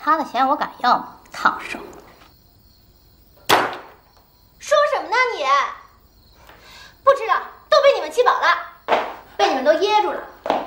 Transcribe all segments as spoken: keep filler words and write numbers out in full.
他的钱我敢要吗？烫手！ 说什么呢你？不吃了，都被你们气饱了，被你们都噎住了。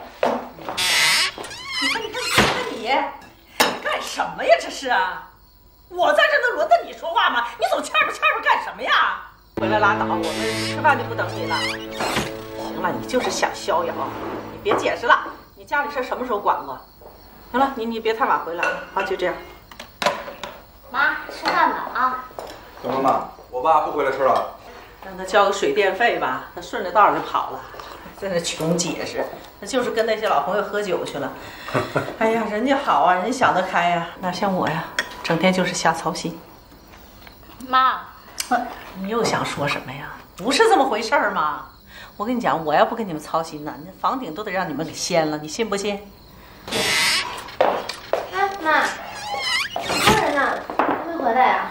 你看，你看，你看你，你干什么呀？这是啊！我在这能轮得你说话吗？你总欠吧欠吧干什么呀？回来拉倒，我们吃饭就不等你了。行了，你就是想逍遥，你别解释了。你家里事什么时候管过？行了，你你别太晚回来啊，就这样。 妈，吃饭吧啊！ 小妈妈，我爸不回来吃了。 让他交个水电费吧，他顺着道就跑了，在那穷解释，那就是跟那些老朋友喝酒去了。哎呀，人家好啊，人想得开呀，哪像我呀，整天就是瞎操心。 妈， 你又想说什么呀？不是这么回事儿吗？我跟你讲，我要不跟你们操心呢，那房顶都得让你们给掀了，你信不信？ 哎，妈，家人呢？还没回来呀？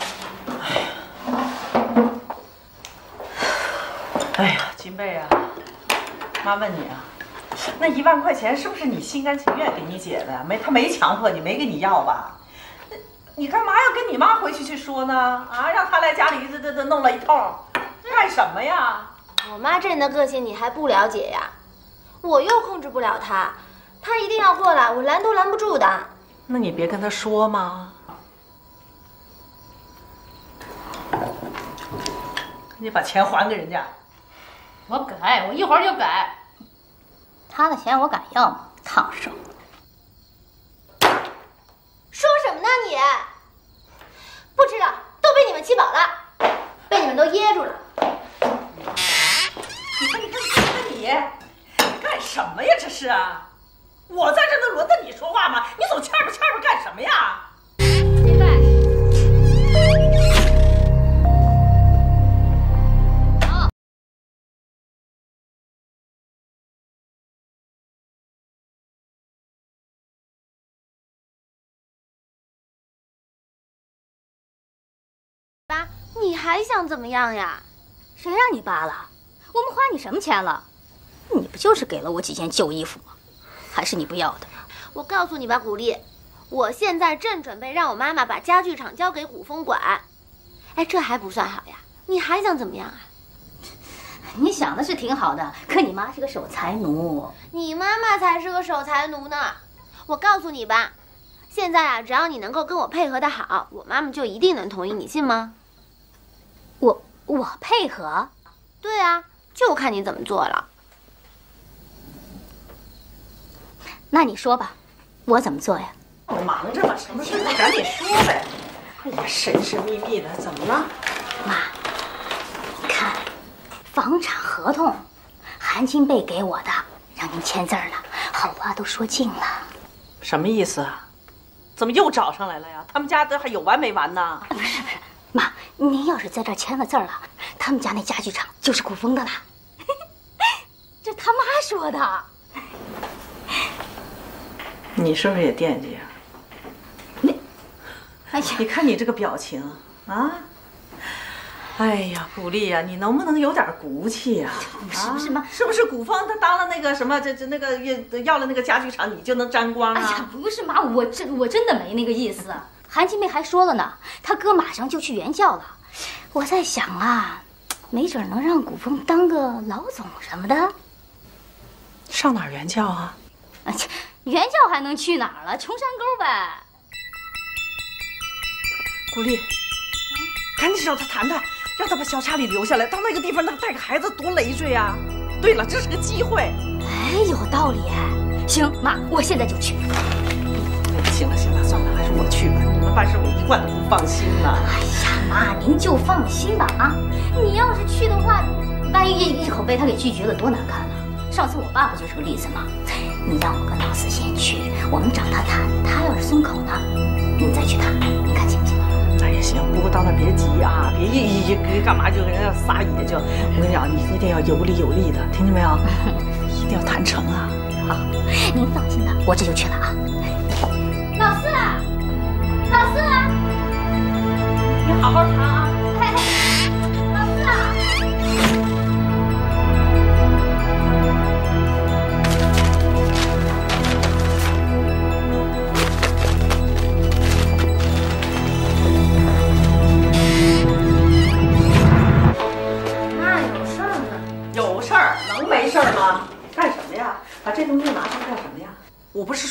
哎呀，金贝啊，妈问你啊，那一万块钱是不是你心甘情愿给你姐的呀？没，他没强迫你，没跟你要吧？那你干嘛要跟你妈回去去说呢？啊，让她来家里这这这弄了一通，干什么呀？ 我妈这人的个性你还不了解呀？我又控制不了她，她一定要过来，我拦都拦不住的。 那你别跟她说嘛。你把钱还给人家。 我改，我一会儿就改。他的钱我敢要吗？烫手！ 说什么呢你？不吃了，都被你们气饱了，被你们都噎住了。 你看，你看，你看你，你干什么呀？这是啊！我在这能轮得你说话吗？你总欠吧欠吧干什么呀？ 金贝。 爸，你还想怎么样呀？ 谁让你扒了？我们花你什么钱了？你不就是给了我几件旧衣服吗？还是你不要的？ 我告诉你吧，古丽，我现在正准备让我妈妈把家具厂交给古风管。哎，这还不算好呀，你还想怎么样啊？ 你想的是挺好的，可你妈是个守财奴。 你妈妈才是个守财奴呢。我告诉你吧，现在啊，只要你能够跟我配合的好，我妈妈就一定能同意，你信吗？ 我我配合？ 对啊，就看你怎么做了。 那你说吧，我怎么做呀？ 我忙着吧，什么事你赶紧说呗。哎呀，神神秘秘的，怎么了？ 妈，你看，房产合同，韩金贝给我的，让您签字了，好话都说尽了。 什么意思啊？怎么又找上来了呀？他们家这还有完没完呢？ 不是不是，妈，您要是在这儿签了字了，他们家那家具厂就是古风的了。这他妈说的。 你是不是也惦记呀？ 你，哎呀， 你看你这个表情啊！哎呀，古丽呀，你能不能有点骨气呀？ 不是不是妈， 是不是古风他当了那个什么，这这那个要了那个家具厂，你就能沾光啊？ 哎呀，不是妈，我真我真的没那个意思。韩金妹还说了呢，他哥马上就去原教了。我在想啊，没准能让古风当个老总什么的。 上哪儿原教啊？ 啊，原教还能去哪儿了？穷山沟呗。 古丽，赶紧找他谈谈，让他把小查理留下来，到那个地方那带个孩子多累赘啊！对了，这是个机会。 哎，有道理哎。行，妈，我现在就去。 哎，行了行了，算了，还是我去吧。你们办事我一贯都不放心呢。 哎呀，妈，您就放心吧啊！你要是去的话，万一一一口被他给拒绝了，多难看呢！上次我爸不就是个例子吗？你让我跟老四先去，我们找他谈，他要是松口呢，您再去谈，您看行不行？ 那也行，不过到那别急啊，别一一一干嘛就跟人家撒野就。我跟你讲，你一定要有理有利的，听见没有？一定要谈成啊！ 好，您放心吧，我这就去了啊。老四，老四， 你好好谈啊！ 嘿嘿，老四。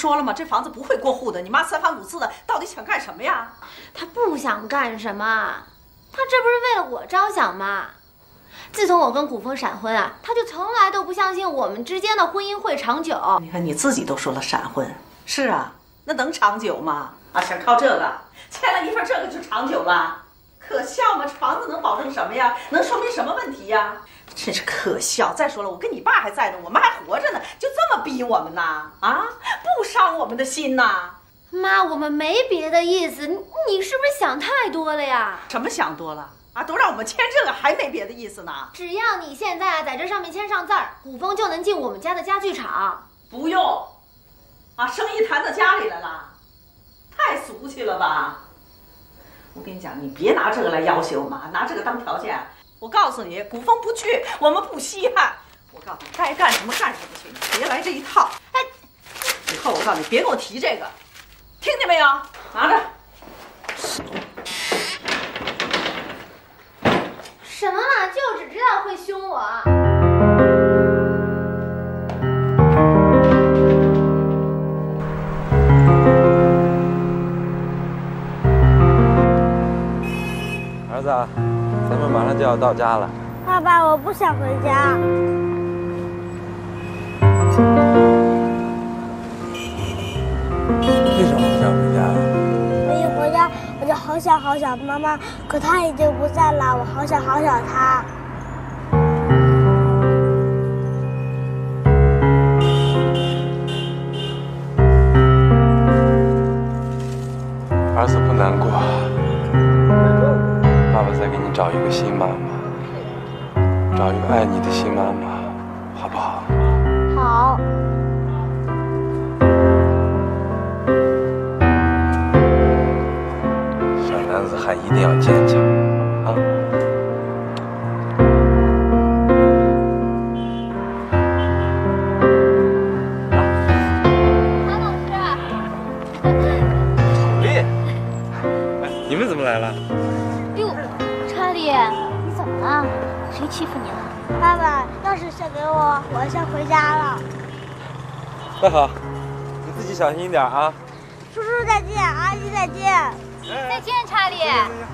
说了吗？这房子不会过户的。你妈三番五次的，到底想干什么呀？ 她不想干什么，她这不是为了我着想吗？自从我跟古风闪婚啊，她就从来都不相信我们之间的婚姻会长久。 你看你自己都说了闪婚，是啊，那能长久吗？啊，想靠这个，签了一份这个就长久了？可笑吗？这房子能保证什么呀？能说明什么问题呀？真是可笑！再说了，我跟你爸还在呢，我们还活着呢，就这么逼我们呐？啊，不伤我们的心呐？ 妈，我们没别的意思，你你是不是想太多了呀？ 什么想多了啊？都让我们签这个，还没别的意思呢？ 只要你现在在这上面签上字儿，古风就能进我们家的家具厂。 不用，啊，生意谈到家里来了，太俗气了吧？我跟你讲，你别拿这个来要挟我妈，拿这个当条件。我告诉你，古风不去，我们不稀罕。我告诉你，该干什么干什么去，你别来这一套。哎，以后我告诉你，别跟我提这个，听见没有？拿着。 什么嘛，就只知道会凶我。 儿子，咱们马上就要到家了。 爸爸，我不想回家。 为什么不想回家呀？ 我一回家我就好想好想妈妈，可她已经不在了，我好想好想她。 儿子不难过，爸爸再给你找一个新妈妈，找一个爱你的新妈妈，好不好？ 好。 小男子汉一定要坚强啊！ 韩老师， 好厉害！哎，你们怎么来了？ 哟，查理，你怎么了？谁欺负你了？ 爸爸，钥匙先给我，我先回家了。 那好，你自己小心一点啊！ 叔叔再见，阿姨再见。 再见，查理。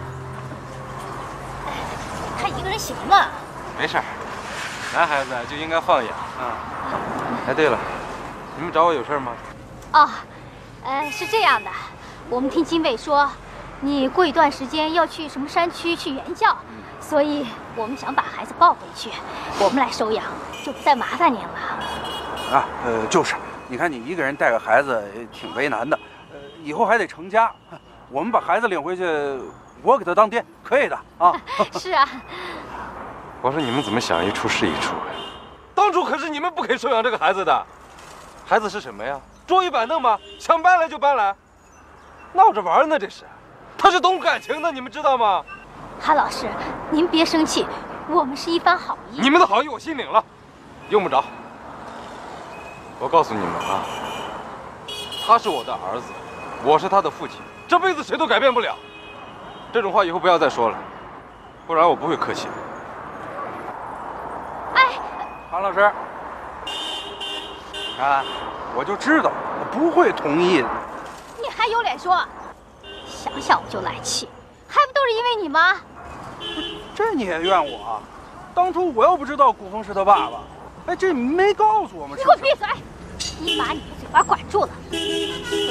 他一个人行吗？ 没事儿，男孩子就应该放养啊。哎，对了，你们找我有事吗？ 哦，呃，是这样的，我们听经纬说，你过一段时间要去什么山区去援教，所以我们想把孩子抱回去，我们来收养，就不再麻烦您了。 啊，呃，就是，你看你一个人带个孩子挺为难的，呃，以后还得成家，我们把孩子领回去，我给他当爹，可以的啊。 是啊。 我说你们怎么想一出是一出？当初可是你们不肯收养这个孩子的，孩子是什么呀？桌椅板凳吗？想搬来就搬来，闹着玩呢这是。他是懂感情的，你们知道吗？ 韩老师，您别生气，我们是一番好意。 你们的好意我心领了，用不着。我告诉你们啊，他是我的儿子，我是他的父亲，这辈子谁都改变不了。这种话以后不要再说了，不然我不会客气。 哎， 韩老师，啊，我就知道我不会同意的。 你还有脸说？想想我就来气，还不都是因为你吗？ 这你也怨我啊？当初我要不知道古风是他爸爸，哎，这没告诉我们。 你给我闭嘴！你把你的嘴巴管住了。